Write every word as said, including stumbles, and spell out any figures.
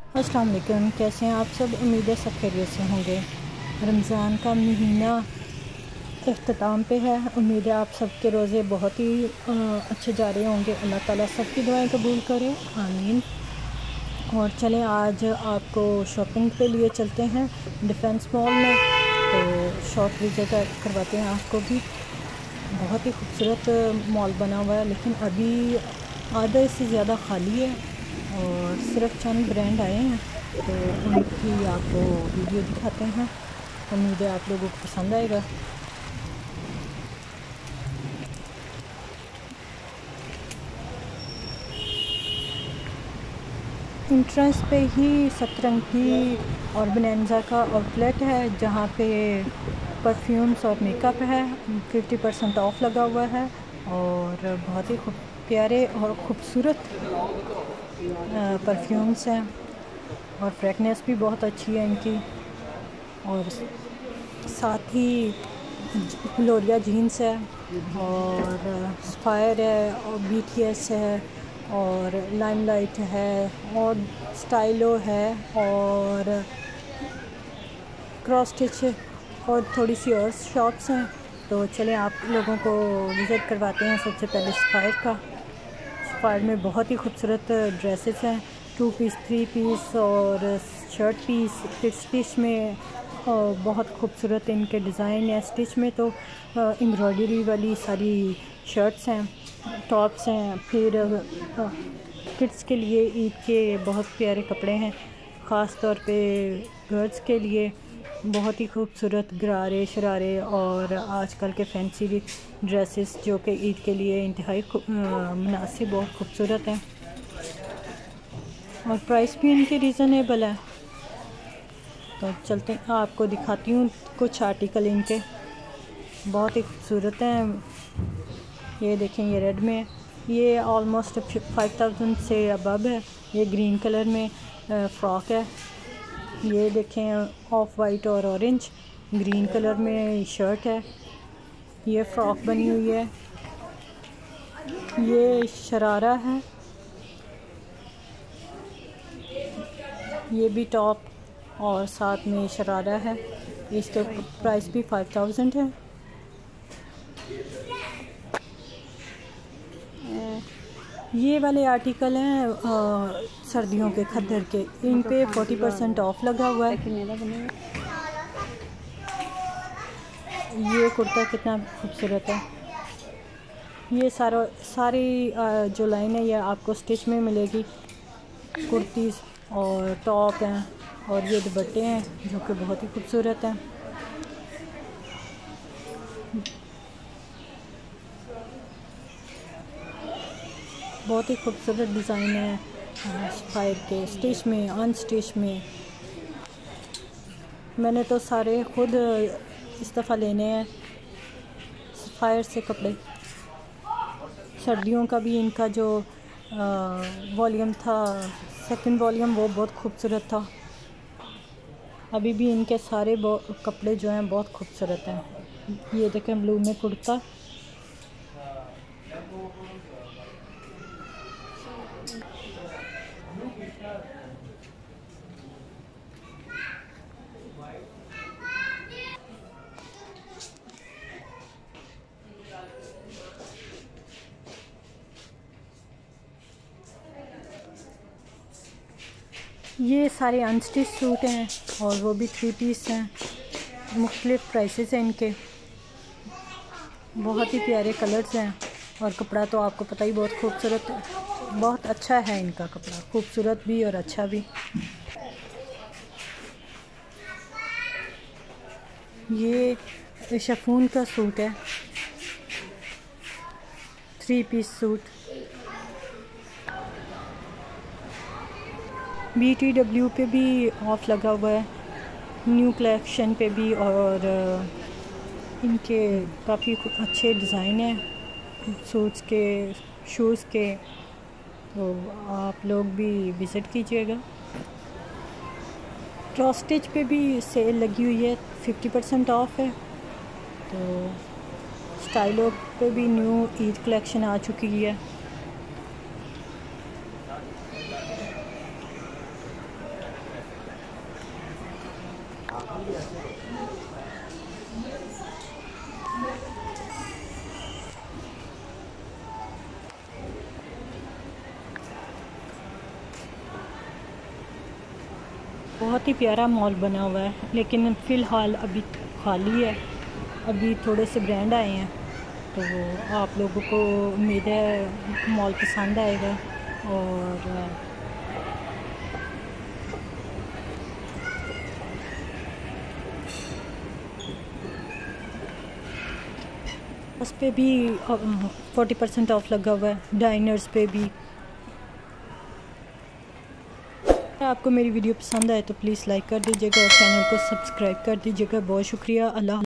अस्सलाम वालेकुम, कैसे हैं आप सब। उम्मीद है सब खैरियत से होंगे। रमज़ान का महीना अख्ताम पे है। उम्मीद है आप सब के रोज़े बहुत ही अच्छे जा रहे होंगे। अल्लाह ताला सबकी दुआएं कबूल करे, आमीन। और चलें आज आपको शॉपिंग पे लिए चलते हैं डिफेंस मॉल में, तो शॉर्ट विज़िट करवाते हैं आपको भी। बहुत ही खूबसूरत मॉल बना हुआ है, लेकिन अभी आधा से ज़्यादा खाली है और सिर्फ चंद ब्रांड आए हैं, तो उनकी आपको वीडियो दिखाते हैं। उम्मीद है आप लोगों को पसंद आएगा। इंट्रेंस पे ही सतरंगी और बनैंजा का आउटलेट है, जहाँ पे परफ्यूम्स और मेकअप है। फिफ्टी परसेंट ऑफ लगा हुआ है और बहुत ही खूब प्यारे और ख़ूबसूरत परफ्यूम्स हैं और फ्रेगनेंस भी बहुत अच्छी है इनकी। और साथ ही ग्लोरिया जीन्स है और स्पायर है और बी टी एस है और लाइमलाइट है और स्टाइलो है और क्रॉस स्टिच और थोड़ी सी और शॉप्स हैं। तो चलें आप लोगों को विज़िट करवाते हैं। सबसे पहले स्पायर का। स्पायर में बहुत ही खूबसूरत ड्रेसेस हैं, टू पीस, थ्री पीस और शर्ट पीस। फिर स्टिच में बहुत खूबसूरत इनके डिज़ाइन है। स्टिच में तो एम्ब्रॉयडरी वाली सारी शर्ट्स हैं, टॉप्स हैं। फिर किड्स के लिए ईद के बहुत प्यारे कपड़े हैं, ख़ास तौर पे गर्ल्स के लिए बहुत ही खूबसूरत गरारे शरारे और आजकल के फैंसी ड्रेसेस जो कि ईद के लिए इंतहाई मुनासिब और ख़ूबसूरत हैं और प्राइस भी इनके रीज़नेबल है। तो चलते हैं, आपको दिखाती हूँ कुछ आर्टिकल इनके, बहुत ही खूबसूरत हैं। ये देखें, ये रेड में, ये ऑलमोस्ट फाइव थाउजेंड से अबव है। ये ग्रीन कलर में फ़्रॉक है। ये देखें, ऑफ वाइट और ऑरेंज ग्रीन कलर में शर्ट है। ये फ़्रॉक बनी हुई है। ये शरारा है। ये भी टॉप और साथ में शरारा है। इसका प्राइस भी फाइव थाउजेंड है। ये वाले आर्टिकल हैं आ, सर्दियों के खद्दर के। इन पे फोर्टी परसेंट ऑफ लगा हुआ है। ये कुर्ता कितना खूबसूरत है। ये सारा सारी जो लाइन है ये आपको स्टिच में मिलेगी। कुर्तीज़ और टॉप हैं और ये दुपट्टे हैं जो कि बहुत ही खूबसूरत हैं। बहुत ही खूबसूरत डिज़ाइन है स्पायर के, स्टिच में, अनस्टिच में। मैंने तो सारे खुद इस दफ़ा लेने हैं स्पायर से कपड़े। सर्दियों का भी इनका जो वॉल्यूम था, सेकंड वॉल्यूम, वो बहुत खूबसूरत था। अभी भी इनके सारे कपड़े जो हैं बहुत खूबसूरत हैं। ये देखें, ब्लू में कुर्ता, ये सारे अनस्टिच सूट हैं और वो भी थ्री पीस हैं। मुख्तलिफ़ प्राइसेस हैं इनके। बहुत ही प्यारे कलर्स हैं और कपड़ा तो आपको पता ही बहुत खूबसूरत है, बहुत अच्छा है इनका कपड़ा, खूबसूरत भी और अच्छा भी। ये शिफॉन का सूट है, three piece suit. B T W पे भी ऑफ लगा हुआ है, न्यू कलेक्शन पे भी, और इनके काफ़ी अच्छे डिज़ाइन हैं सूट्स के, शूज़ के। तो आप लोग भी विज़िट कीजिएगा। क्रॉस स्टिच पे भी सेल लगी हुई है, फिफ्टी परसेंट ऑफ है। तो स्टाइलो पे भी न्यू ईद कलेक्शन आ चुकी है। बहुत ही प्यारा मॉल बना हुआ है, लेकिन फ़िलहाल अभी खाली है। अभी थोड़े से ब्रांड आए हैं, तो आप लोगों को उम्मीद है मॉल पसंद आएगा। और उस पे भी फोर्टी परसेंट ऑफ लगा हुआ है, डाइनर्स पे भी। अगर आपको मेरी वीडियो पसंद आए तो प्लीज़ लाइक कर दीजिएगा और चैनल को सब्सक्राइब कर दीजिएगा। बहुत शुक्रिया। अल्लाह।